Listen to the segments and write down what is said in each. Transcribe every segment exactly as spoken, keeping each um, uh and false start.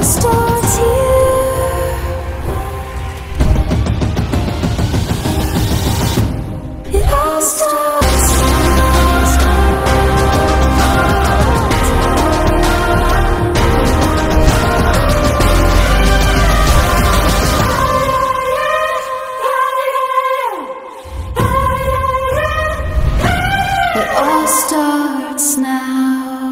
starts here. It all starts It all starts now.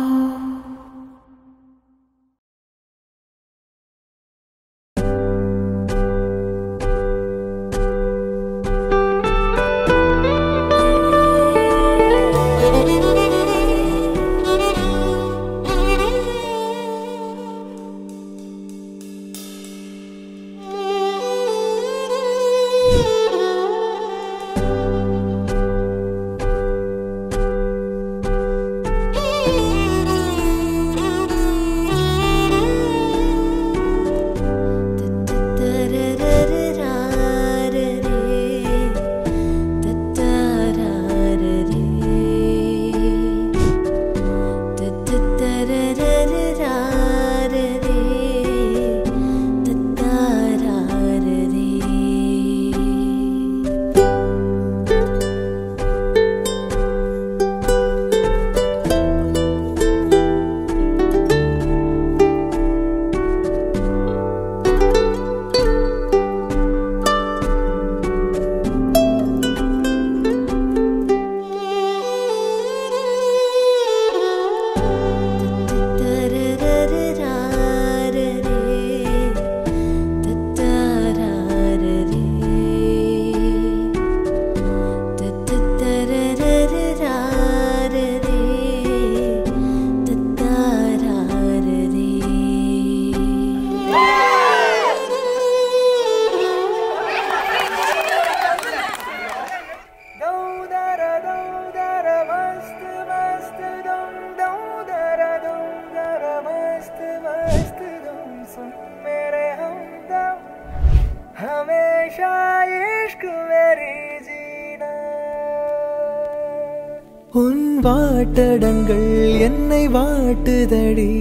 உன் வாட்டடங்கள் என்னை வாட்டுதடி,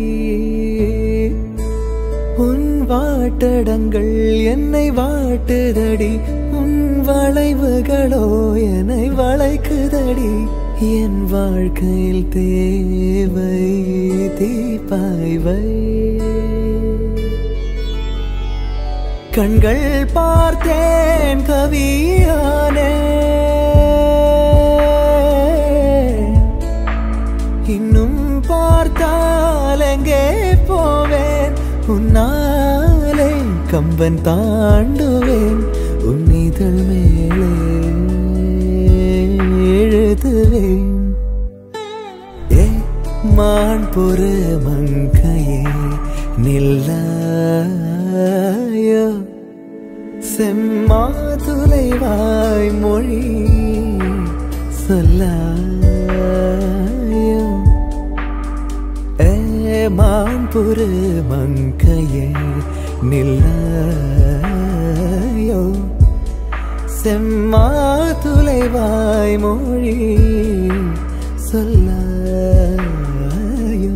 உன் வாட்டடங்கள் என்னை வாட்டுதடி, உன் வளைவுகளோ என்னை வளைக்குதடி. என் வாழ்க்கையில் தேவை தீபாய்வை கண்கள் பார்த்தேன் கவியானே, இன்னும் பார்த்தால் எங்கே போவேன், உன்னாலே கம்பன் தாண்டுவேன், உன் இதழ் மேலே எழுதுவேன். ஏ மான் பொறு மங்கையே நில்லாயோ, செம்மாதுளைவாய் மொழி சொல்லாயோ. ஏ மான் பொறு மங்கையே நில்லாயோ, செம்மாதுளைவாய் மொழி சொல்லாயோ.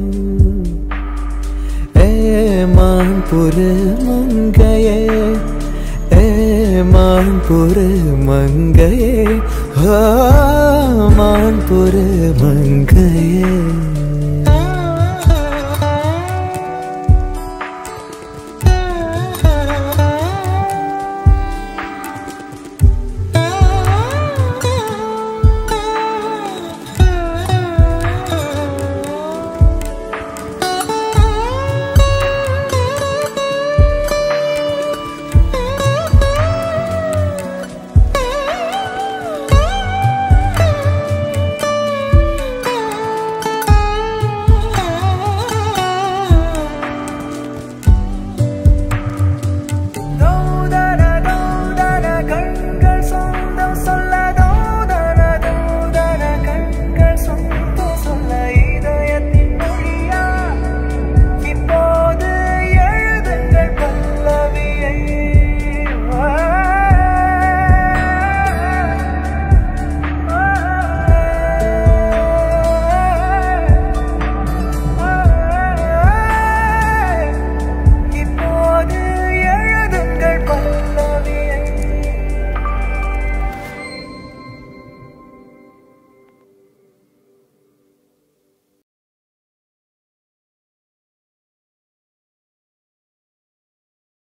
ஏ மான் பொறு மங்கையே, ஏ மான் பொறு மங்கையே, மான் பொறு மங்கையே.